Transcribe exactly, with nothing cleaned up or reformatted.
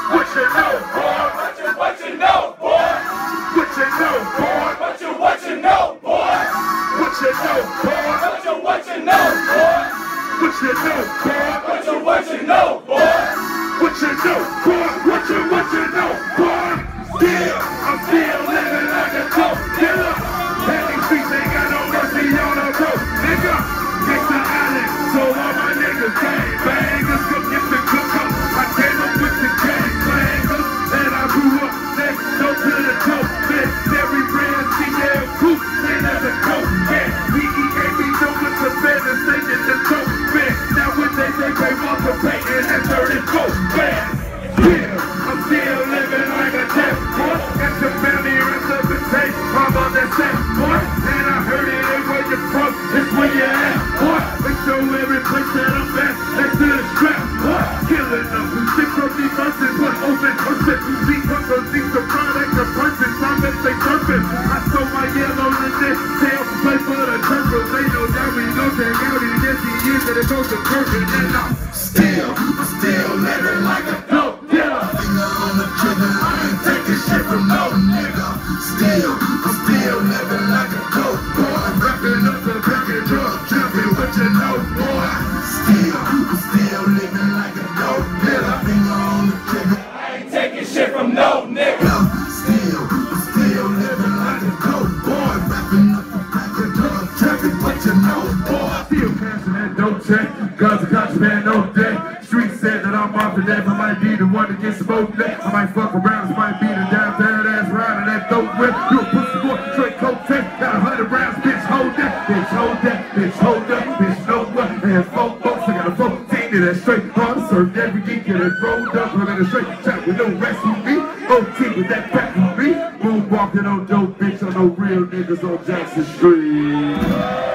What you know, boy? What you, what you know, boy? What you know, boy? What you, what you know, boy? What you know, boy? What you, what you know, boy? What you know, boy? What you, what you know, boy? What you know, boy? What you, what you know, boy? Still, I'm still living like a dope dealer. And these streets ain't got no mercy on a road, nigga. Gangsta Island, so all my niggas gang bangers. Go get the cook up. I came up with the gang bangers. And I grew up next door to the dope man. Every brand C L Coop, seen as a dope man. B E A B know what the band is singing the dope man. Now when they say they want to pay and that's thirty-four man. Yeah, I'm still living like a death boy. Got your family rest up and say, I'm on that set, boy. And I heard it ain't where you're from, it's where you're at, boy. Make sure every place that I'm at, next to the strap, boy. Killing them, six from these verses, but open person. These hunters, these the product of person, some that they surface. I saw my yellow in this tail, play for the turtles. They know that we go check out in this years that it goes to perfect. And I'm still, I'm still living like a dope dealer. Finger on the trigger, I ain't taking shit from no nigga. Still, I'm still living like a dope boy. Wrapping up the back and drug jumping, what you know, boy? Still, I'm still living like a dope dealer. Finger on the trigger, I ain't taking shit from no nigga. still, I'm still living like a dope boy. Wrapping up the back and drug jumping, what you know, boy? Still passing that dope check, guns and contraband no day. Street said that I'm off the death, I might be the one that gets smoked next. I might fuck around, this might be the down bad ass ride of that dope whip. You a pussy boy, straight coat tech, got a hundred rounds, bitch hold that, bitch hold that, bitch hold up, bitch know what. I have four folks, I got a fourteen to that straight hard served every geek, get it rolled up, I'm in a straight trap with no rest with me. O T with that back with me, moonwalking on dope bitch on no real niggas on Jackson Street.